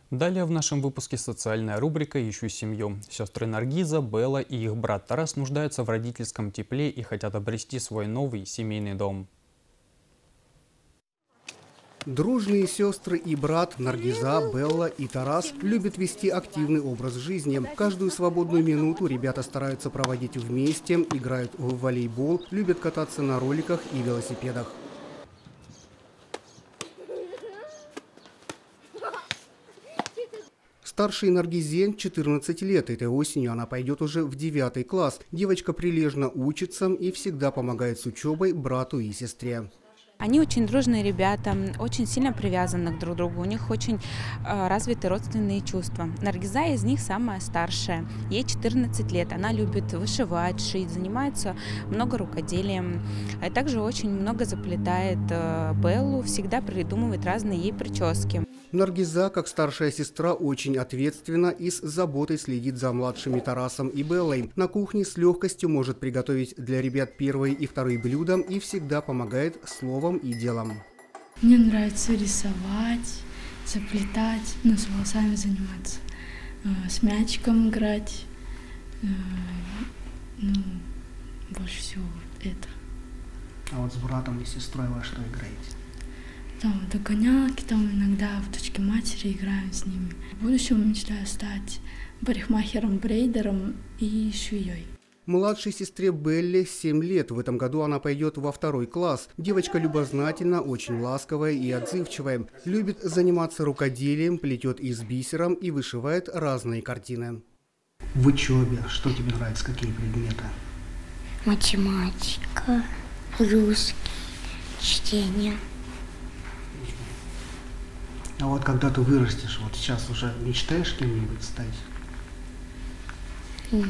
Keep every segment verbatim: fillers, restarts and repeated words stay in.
Далее в нашем выпуске социальная рубрика «Ищу семью». Сестры Наргиза, Белла и их брат Тарас нуждаются в родительском тепле и хотят обрести свой новый семейный дом. Дружные сестры и брат Наргиза, Белла и Тарас любят вести активный образ жизни. Каждую свободную минуту ребята стараются проводить вместе, играют в волейбол, любят кататься на роликах и велосипедах. Старшей Наргизе четырнадцать лет. Этой осенью она пойдет уже в девятый класс. Девочка прилежно учится и всегда помогает с учебой брату и сестре. Они очень дружные ребята, очень сильно привязаны друг к другу, у них очень э, развиты родственные чувства. Наргиза из них самая старшая, ей четырнадцать лет, она любит вышивать, шить, занимается много рукоделием, а также очень много заплетает э, Беллу, всегда придумывает разные ей прически. Наргиза, как старшая сестра, очень ответственна и с заботой следит за младшими Тарасом и Беллой. На кухне с легкостью может приготовить для ребят первые и вторые блюда и всегда помогает словом и делом. Мне нравится рисовать, заплетать, ну, с волосами заниматься, с мячиком играть, ну, больше всего это. А вот с братом и сестрой во что играете? Там догонялки, там иногда в дочке матери играем с ними. В будущем мечтаю стать парикмахером, брейдером и швеей. Младшей сестре Белле семь лет. В этом году она пойдет во второй класс. Девочка любознательна, очень ласковая и отзывчивая. Любит заниматься рукоделием, плетет из бисером и вышивает разные картины. В учебе что тебе нравится, какие предметы? Математика, русский, чтение. А вот когда ты вырастешь, вот сейчас уже мечтаешь кем-нибудь стать? Mm.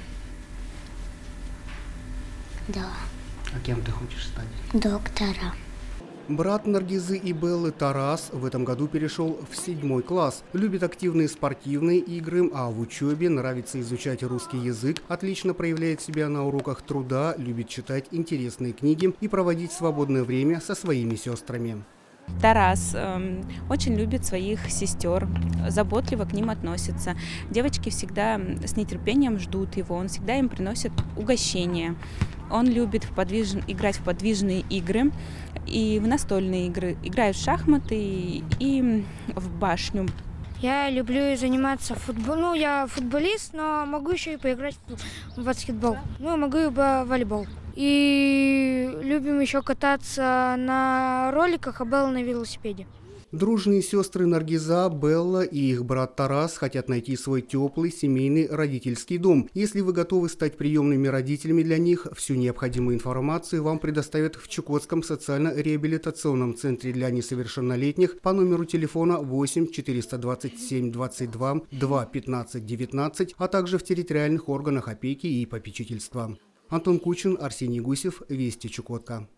Да. А кем ты хочешь стать? Доктора. Брат Наргизы и Беллы Тарас в этом году перешел в седьмой класс. Любит активные спортивные игры, а в учебе нравится изучать русский язык, отлично проявляет себя на уроках труда, любит читать интересные книги и проводить свободное время со своими сестрами. Тарас э, очень любит своих сестер, заботливо к ним относится. Девочки всегда с нетерпением ждут его, он всегда им приносит угощения. Он любит в подвиж... играть в подвижные игры и в настольные игры. Играет в шахматы и, и в башню. Я люблю заниматься футболом. Ну, я футболист, но могу еще и поиграть в баскетбол. Ну, могу и в волейбол. И любим еще кататься на роликах, а Белла на велосипеде. Дружные сестры Наргиза, Белла и их брат Тарас хотят найти свой теплый семейный родительский дом. Если вы готовы стать приемными родителями для них, всю необходимую информацию вам предоставят в Чукотском социально-реабилитационном центре для несовершеннолетних по номеру телефона восемь четыреста двадцать семь двадцать два два пятнадцать девятнадцать, а также в территориальных органах опеки и попечительства. Антон Кучин, Арсений Гусев, Вести Чукотка.